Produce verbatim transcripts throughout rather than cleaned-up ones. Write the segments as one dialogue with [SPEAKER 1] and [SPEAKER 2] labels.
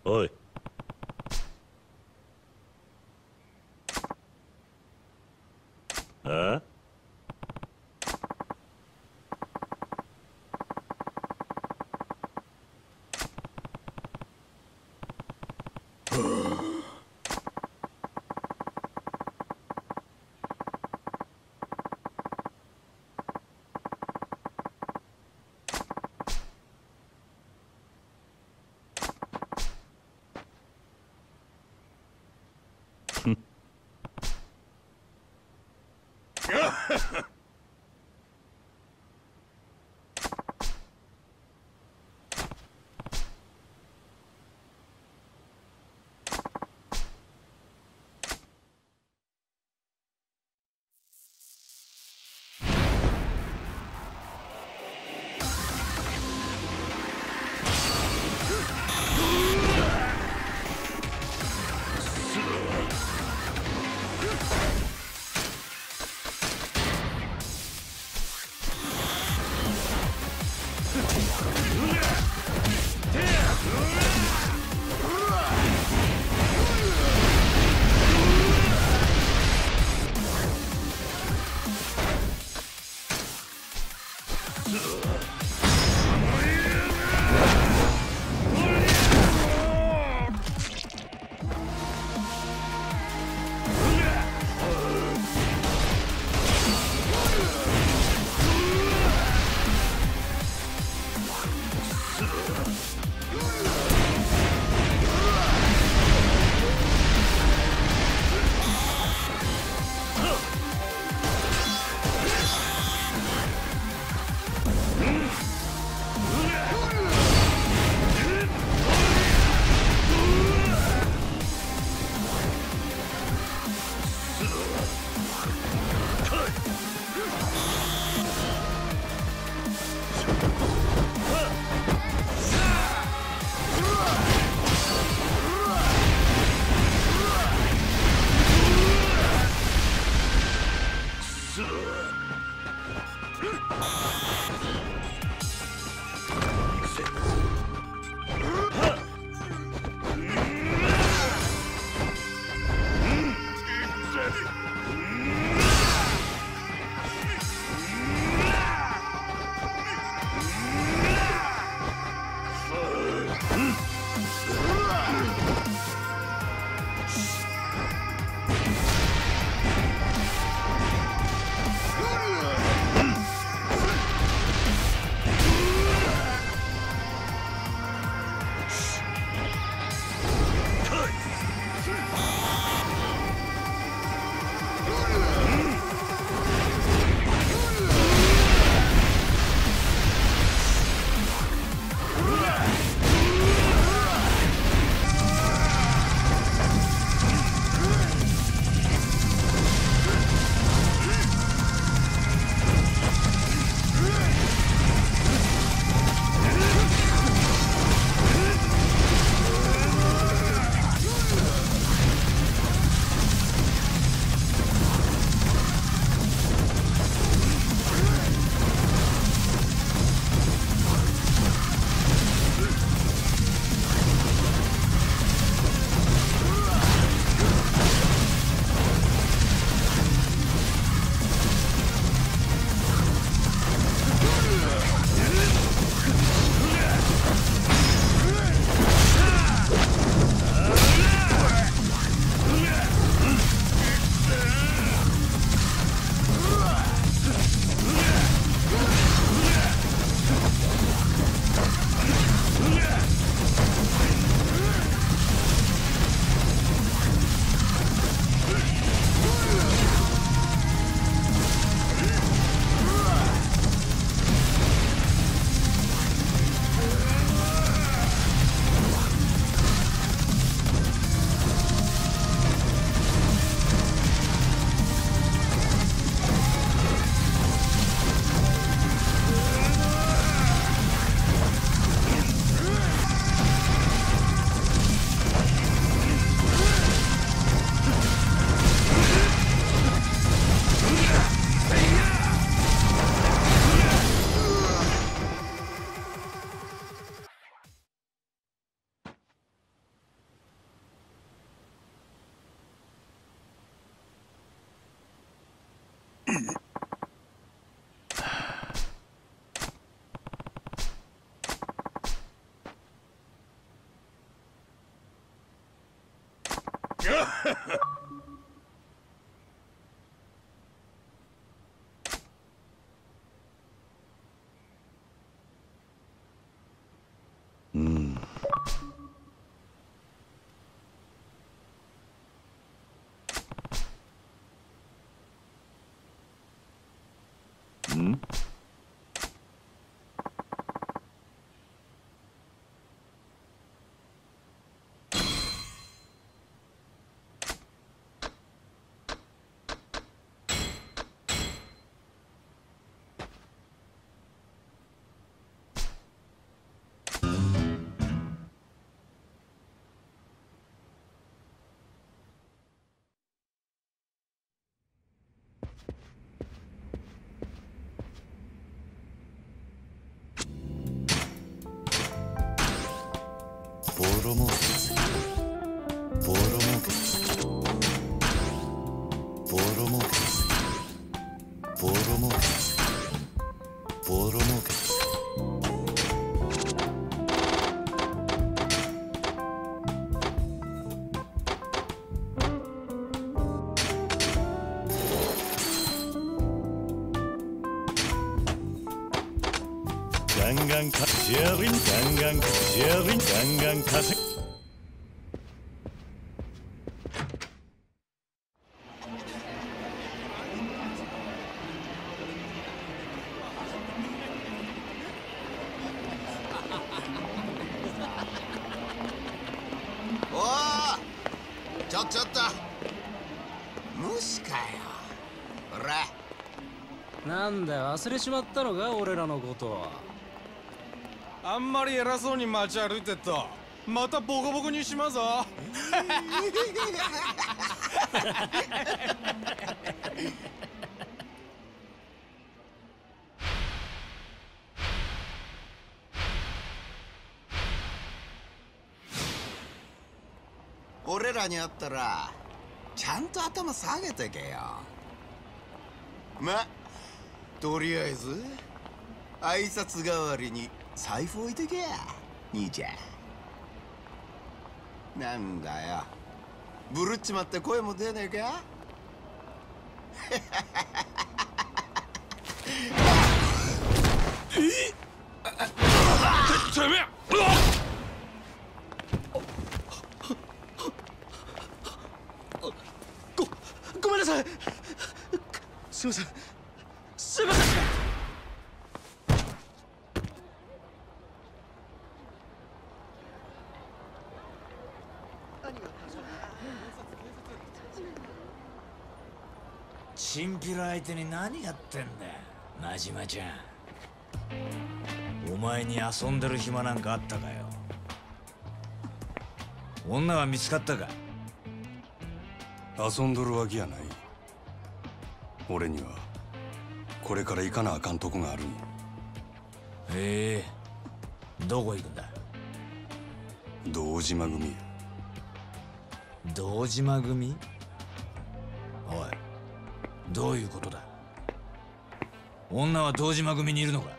[SPEAKER 1] おい。あうん。うん。ボロ儲けですボロ儲けですボロ儲けですボロ儲けですボロ儲けですガンガンかシェアリンガンガンシェアリンガンガン稼ぐ
[SPEAKER 2] おおちょちょっと虫かよほら
[SPEAKER 3] なんだよ忘れちまったのか俺らのことは。
[SPEAKER 4] あんまり偉そうに街歩いてっとまたボコボコにしまうぞ。
[SPEAKER 2] 俺らに会ったらちゃんと頭下げてけよ。まとりあえず挨拶代わりに財布置いてけや兄ちゃん。なんだよブルっちまって声も出ねえか。
[SPEAKER 4] えってめえごごめんなさい。すいませんすいません。
[SPEAKER 5] チンピラ相手に何やってんだよ真島ちゃん。お前に遊んでる暇なんかあったかよ。女は見つかったか。
[SPEAKER 1] 遊んどるわけやない。俺にはこれから行かなあかんとこがあるんや。
[SPEAKER 5] へえどこ行くんだ。
[SPEAKER 1] 堂島組や。
[SPEAKER 5] 堂島組。おいどういうことだ。女は堂島組にいるのか。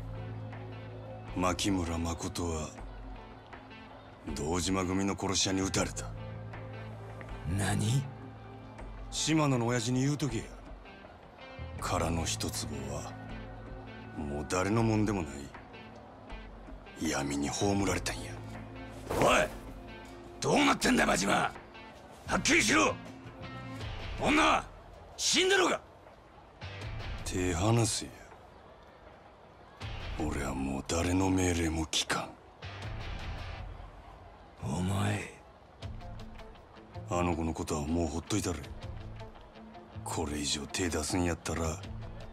[SPEAKER 1] 牧村誠は堂島組の殺し屋に撃たれた。
[SPEAKER 5] 何。
[SPEAKER 1] 島野の親父に言うとけや。殻の一坪はもう誰のもんでもない。闇に葬られたんや。
[SPEAKER 5] おいどうなってんだ真島。はっきりしろ。女は死んでるか。
[SPEAKER 1] 手離せや。俺はもう誰の命令も聞かん。
[SPEAKER 5] お前
[SPEAKER 1] あの子のことはもうほっといたれ。これ以上手出すんやったら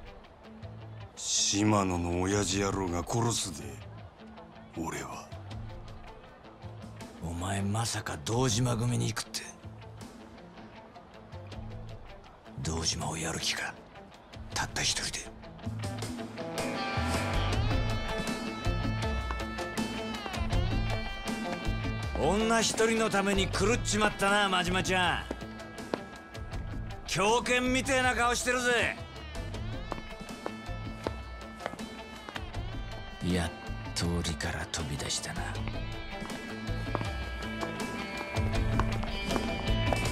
[SPEAKER 1] 島野の親父野郎が殺すで。俺は。
[SPEAKER 5] お前まさか堂島組に行くって。堂島をやる気か。たった一人で。女一人のために狂っちまったな真島ちゃん。狂犬みてえな顔してるぜ。やっと檻から飛び出したな。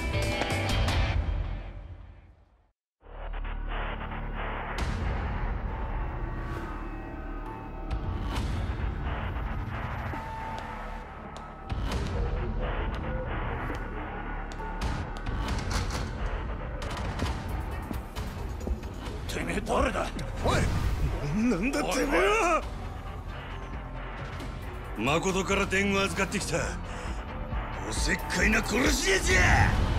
[SPEAKER 5] てめえ誰だ。
[SPEAKER 2] おい、なんだてめえは。
[SPEAKER 1] 誠から伝言預かってきたおせっかいな殺し屋じゃ。